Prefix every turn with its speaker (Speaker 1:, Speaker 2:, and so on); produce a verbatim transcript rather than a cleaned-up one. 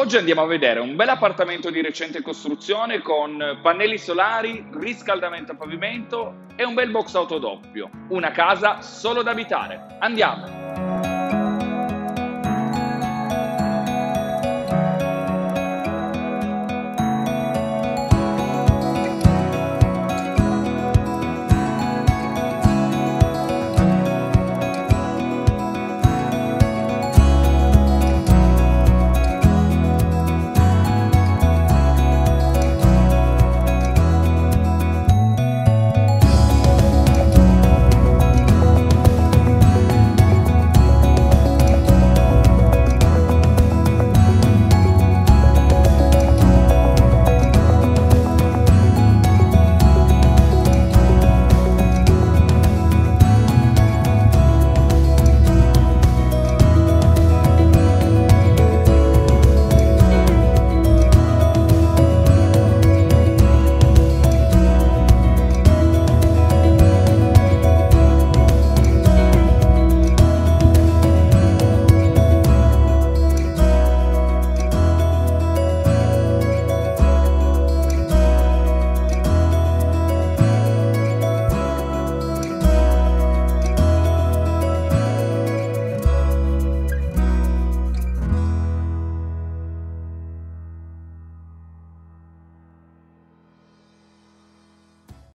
Speaker 1: Oggi andiamo a vedere un bel appartamento di recente costruzione con pannelli solari, riscaldamento a pavimento e un bel box auto doppio. Una casa solo da abitare. Andiamo!